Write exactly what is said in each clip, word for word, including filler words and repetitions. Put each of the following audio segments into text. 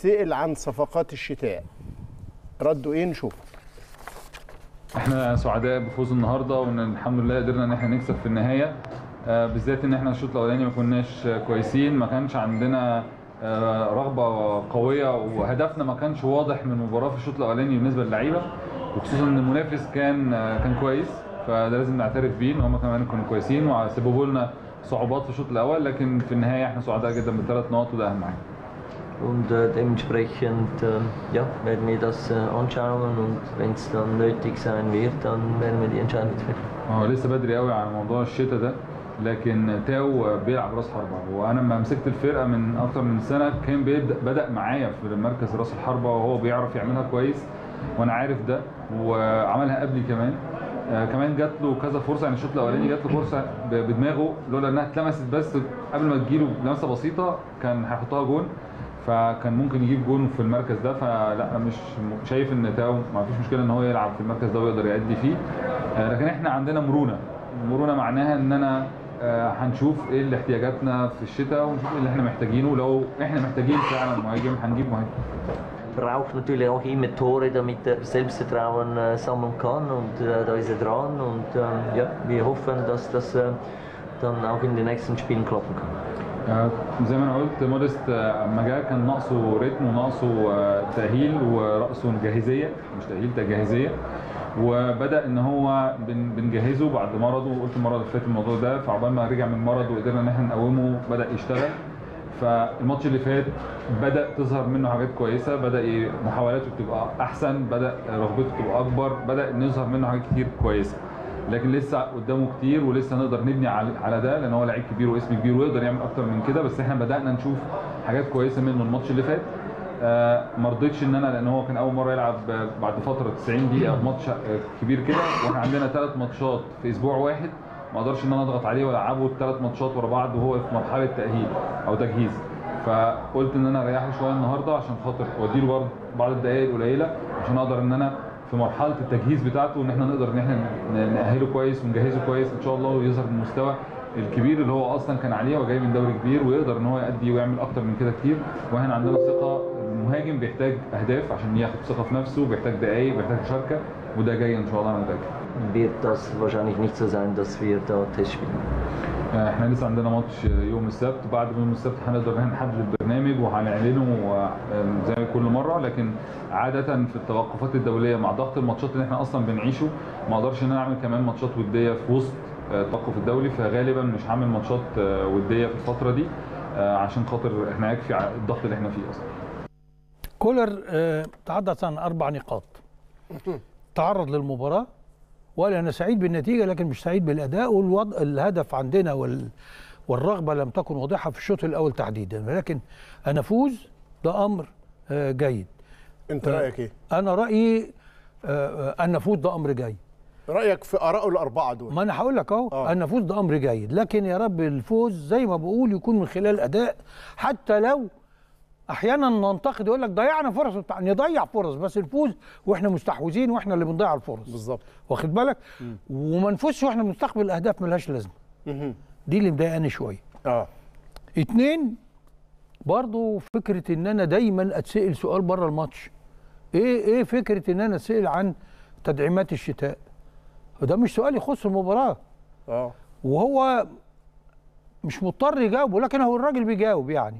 اتسأل عن صفقات الشتاء ردوا ايه؟ نشوف. احنا سعداء بفوز النهارده، وان الحمد لله قدرنا ان احنا نكسب في النهايه، آه بالذات ان احنا الشوط الاولاني ما كناش كويسين، ما كانش عندنا آه رغبه قويه، وهدفنا ما كانش واضح من المباراه في الشوط الاولاني بالنسبه للعيبه، وخصوصا ان المنافس كان آه كان كويس، فده لازم نعترف بيه ان هم كمان كانوا كويسين وسببوا لنا صعوبات في الشوط الاول، لكن في النهايه احنا سعداء جدا بالثلاث نقط وده اهم حاجه. Und äh, dementsprechend äh, ja, werden wir das äh, anschauen und wenn es dann nötig sein wird, dann werden wir die Entscheidung treffen. هو لسه بدري قوي على موضوع الشتاء ده، لكن تاو بيلعب راس حربة، وانا لما مسكت الفرقه من اكتر من سنه كان بيبدا بدا معايا في مركز راس الحربة، وهو بيعرف يعملها كويس وانا عارف ده، وعملها قبلي كمان. آه كمان جات له كذا فرصه، يعني الشوط الاولاني جات له فرصه بدماغه، لولا انها اتلمست بس قبل ما تجيله لمسه بسيطه كان هيحطها جون، فكان ممكن يجيب جون في المركز ده. فلا انا مش شايف ان تاو ما فيش مشكله ان هو يلعب في المركز ده ويقدر يأدي فيه، آه لكن احنا عندنا مرونه. مرونه معناها ان انا آه هنشوف ايه اللي احتياجاتنا في الشتاء، ونشوف ايه اللي احنا محتاجينه، لو احنا محتاجين فعلا مهاجم هنجيب مهاجم. Braucht natürlich auch immer Tore, damit er Selbstvertrauen äh, sammeln kann, und äh, da ist er dran, und äh, ja, wir hoffen, dass das äh, dann auch in den nächsten Spielen klappen kann. زي ما انا قلت موديست اما جه كان ناقصه ريتم وناقصه تأهيل ورأسه جاهزيه، مش تأهيل جاهزيه، وبدأ ان هو بنجهزه بعد مرضه، وقلت المره اللي فاتت الموضوع ده، فعقبال ما رجع من مرض وقدرنا ان احنا نقومه بدأ يشتغل. فالماتش اللي فات بدأ تظهر منه حاجات كويسه، بدأ محاولاته تبقى احسن، بدأ رغبته تبقى اكبر، بدأ يظهر منه حاجات كتير كويسه، لكن لسه قدامه كتير ولسه نقدر نبني على ده، لان هو لعيب كبير واسم كبير ويقدر يعمل اكتر من كده. بس احنا بدانا نشوف حاجات كويسه منه الماتش اللي فات. آه ما رضيتش ان انا، لان هو كان اول مره يلعب بعد فتره تسعين دقيقه في ماتش كبير كده، واحنا عندنا ثلاث ماتشات في اسبوع واحد، ما اقدرش ان انا اضغط عليه والعبه الثلاث ماتشات ورا بعض وهو في مرحله تاهيل او تجهيز. فقلت ان انا اريحه شويه النهارده عشان خاطر واديله برضه بعض الدقائق القليله، عشان اقدر ان انا في مرحله التجهيز بتاعته ان احنا نقدر ان احنا نأهله كويس ونجهزه كويس ان شاء الله، ويظهر بالمستوى الكبير اللي هو اصلا كان عليه، وجاي من دوري كبير ويقدر ان هو يأدي ويعمل اكتر من كده كتير. واحنا عندنا ثقه، المهاجم بيحتاج اهداف عشان ياخد ثقه في نفسه، بيحتاج دقايق، بيحتاج مشاركه، وده جاي ان شاء الله انا متاكد. Wird das wahrscheinlich nicht so sein, dass wir da Test spielen. احنا لسه عندنا ماتش يوم السبت، بعد يوم السبت هنقدر نحدد البرنامج وهنعلنه زي كل مره، لكن عاده في التوقفات الدوليه مع ضغط الماتشات اللي احنا اصلا بنعيشه ما اقدرش ان انا اعمل كمان ماتشات وديه في وسط التوقف الدولي، فغالبا مش هعمل ماتشات وديه في الفتره دي عشان خاطر احنا يكفي الضغط اللي احنا فيه اصلا. كولر تحدث عن اربع نقاط، تعرض للمباراه وقال انا سعيد بالنتيجه لكن مش سعيد بالاداء، والوضع الهدف عندنا وال والرغبه لم تكن واضحه في الشوط الاول تحديدا، ولكن انا افوز ده امر جيد. انت رايك ايه؟ انا رايي ان نفوز ده امر جيد. رايك في ارائه الاربعه دول؟ ما انا هقول لك اهو، ان نفوز ده امر جيد، لكن يا رب الفوز زي ما بقول يكون من خلال اداء، حتى لو احيانا ننتقد يقول لك ضيعنا فرص، نضيع فرص بس نفوز واحنا مستحوذين واحنا اللي بنضيع الفرص. بالظبط، واخد بالك؟ وما نفوزش واحنا بنستقبل اهداف ملهاش لازمه. دي اللي مضايقاني شويه. اه اتنين، برضو فكره ان انا دايما اتسال سؤال بره الماتش، ايه ايه فكره ان انا اتسال عن تدعيمات الشتاء؟ وده مش سؤال يخص المباراه. اه وهو مش مضطر يجاوب، ولكن هو الراجل بيجاوب يعني،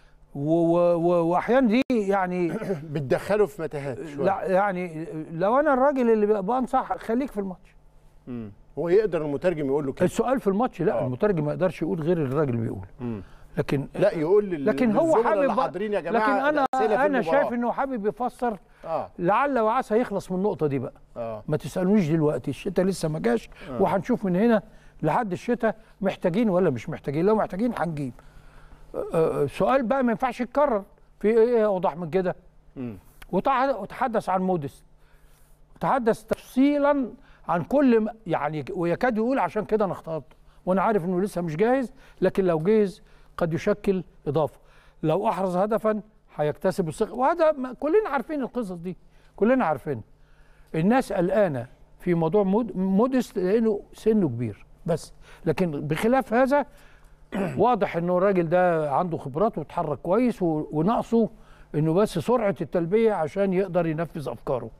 واحيانا دي يعني بتدخله في متاهات شويه. لا يعني لو انا الراجل اللي بنصح خليك في الماتش. امم هو يقدر المترجم يقول له كده؟ السؤال في الماتش لا، أوه. المترجم ما يقدرش يقول غير الراجل بيقول. امم لكن لا يقول لل... لكن هو حابب حاضرين يا جماعه. لكن انا انا شايف انه حابب يفسر. اه لعل وعسى يخلص من النقطه دي بقى. اه ما تسالونيش دلوقتي، الشتاء لسه ما جاش. آه. وهنشوف من هنا لحد الشتاء محتاجين ولا مش محتاجين، لو محتاجين هنجيب. آه سؤال بقى ما ينفعش يتكرر، في ايه اوضح من كده؟ وتحدث عن موديست، تحدث تفصيلا عن كل يعني، ويكاد يقول عشان كده انا اخترته، وانا عارف انه لسه مش جاهز، لكن لو جاهز قد يشكل اضافه، لو احرز هدفا هيكتسب الثقه، وهذا كلنا عارفين القصص دي، كلنا عارفين. الناس قلقانه في موضوع مود موديست لانه سنه كبير بس، لكن بخلاف هذا واضح انه الراجل ده عنده خبرات وتحرك كويس، وناقصه انه بس سرعه التلبيه عشان يقدر ينفذ افكاره.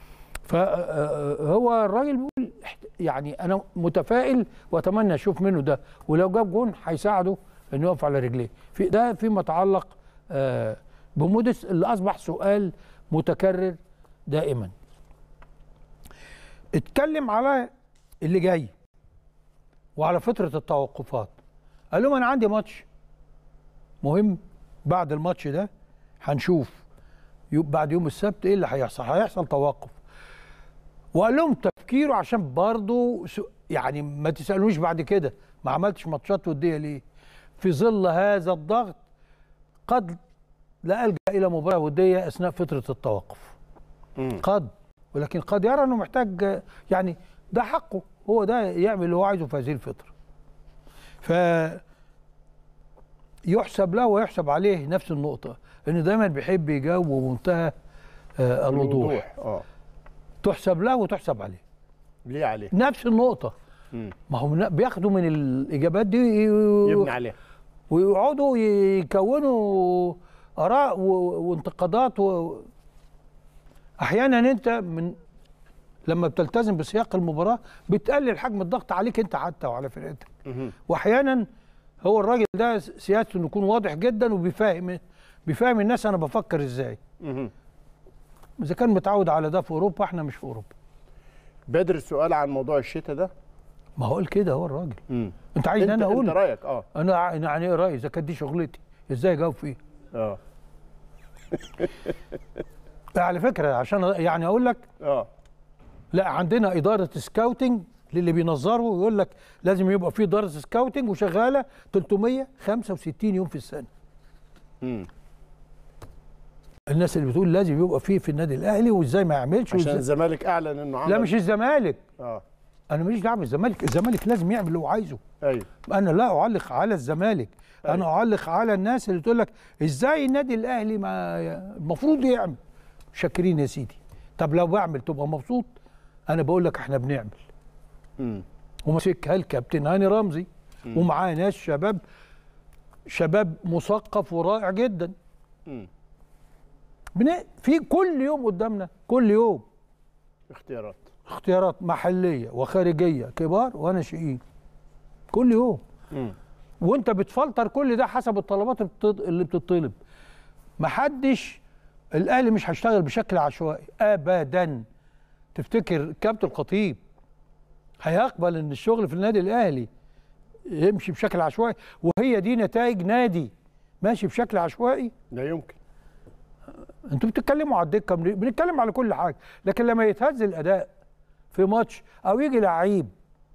فهو الراجل بيقول يعني انا متفائل واتمنى اشوف منه ده، ولو جاب جون هيساعده انه يقف على رجليه. في ده فيما يتعلق بموديس اللي اصبح سؤال متكرر دائما. اتكلم على اللي جاي وعلى فتره التوقفات. قال لهم انا عندي ماتش مهم بعد الماتش ده، هنشوف بعد يوم السبت ايه اللي هيحصل، هيحصل توقف. وقال لهم تفكيره عشان برضه يعني ما تسالونيش بعد كده ما عملتش ماتشات وديه ليه؟ في ظل هذا الضغط قد لا الجا الى مباراه وديه اثناء فتره التوقف. مم. قد، ولكن قد يرى انه محتاج، يعني ده حقه، هو ده يعمل اللي هو عايزه في هذه الفتره. ف يحسب له ويحسب عليه نفس النقطه، انه دايما بيحب يجاوب بمنتهى آه الوضوح. اه تحسب له وتحسب عليه. ليه عليه؟ نفس النقطه. مم. ما هم بياخدوا من الاجابات دي يبني عليها ويقعدوا يكونوا اراء وانتقادات و... احيانا انت من لما بتلتزم بسياق المباراه بتقلل حجم الضغط عليك انت حتى وعلى فرقتك. واحيانا هو الراجل ده سياسته انه يكون واضح جدا وبيفهم بيفهم الناس انا بفكر ازاي. اذا كان متعود على ده في اوروبا، احنا مش في اوروبا. بدر السؤال عن موضوع الشتاء ده، ما هو قال كده هو الراجل. مم. انت عايز انا اقول انت رايك؟ اه انا يعني ايه رايي؟ اذا كانت دي شغلتي ازاي اجاوب فيها؟ اه على فكره عشان يعني اقول لك اه لا، عندنا اداره سكاوتنج للي بينظروا، ويقول لك لازم يبقى في اداره سكاوتنج وشغاله ثلاثمية وخمسة وستين يوم في السنه. امم الناس اللي بتقول لازم يبقى فيه في النادي الاهلي وازاي ما يعملش عشان الزمالك اعلن انه عمل. لا مش الزمالك. اه انا ماليش دعوه بالزمالك، الزمالك لازم يعمل اللي هو عايزه. ايوه انا لا اعلق على الزمالك. أيوة. انا اعلق على الناس اللي تقول لك ازاي النادي الاهلي ما المفروض يعمل. شاكرين يا سيدي. طب لو بعمل تبقى مبسوط؟ انا بقول لك احنا بنعمل. امم وماسكها الكابتن هاني رمزي ومعاه ناس شباب شباب مثقف ورائع جدا. امم في كل يوم قدامنا، كل يوم اختيارات اختيارات محليه وخارجيه، كبار وناشئين، كل يوم. امم وانت بتفلتر كل ده حسب الطلبات اللي بتطلب. محدش، الاهلي مش هيشتغل بشكل عشوائي ابدا. تفتكر كابتن الخطيب هيقبل ان الشغل في النادي الاهلي يمشي بشكل عشوائي؟ وهي دي نتائج نادي ماشي بشكل عشوائي؟ لا يمكن. انتوا بتتكلموا على الدكه، بنتكلم على كل حاجه، لكن لما يتهز الاداء في ماتش او يجي لعيب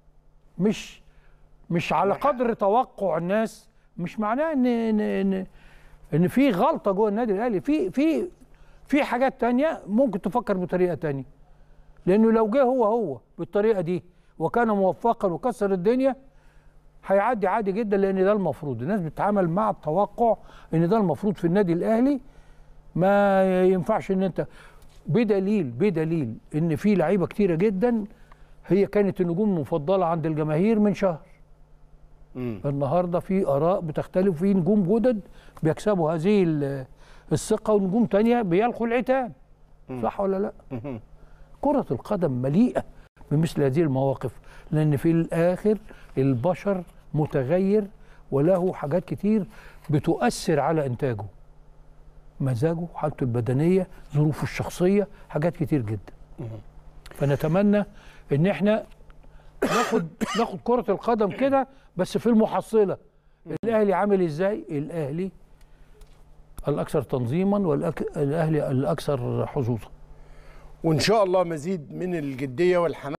مش مش على قدر توقع الناس، مش معناه ان ان ان, إن في غلطه جوه النادي الاهلي. في في في حاجات تانية ممكن تفكر بطريقه تانية، لانه لو جه هو هو بالطريقه دي وكان موفقا وكسر الدنيا هيعدي عادي جدا، لان ده المفروض. الناس بتتعامل مع التوقع ان ده المفروض في النادي الاهلي. ما ينفعش ان انت بدليل بدليل ان في لعيبه كتيره جدا هي كانت النجوم المفضله عند الجماهير من شهر. مم. النهارده في اراء بتختلف، في نجوم جدد بيكسبوا هذه الثقه ونجوم تانية بيلقوا العتاب. صح ولا لا؟ مم. كرة القدم مليئة بمثل هذه المواقف، لأن في الآخر البشر متغير وله حاجات كتير بتؤثر على إنتاجه، مزاجه، حالته البدنية، ظروفه الشخصية، حاجات كتير جدا. فنتمنى إن احنا ناخد ناخد كرة القدم كده بس في المحصلة. الأهلي عامل إزاي؟ الأهلي الأكثر تنظيما والأهلي الأكثر حظوظا. وإن شاء الله مزيد من الجدية والحماس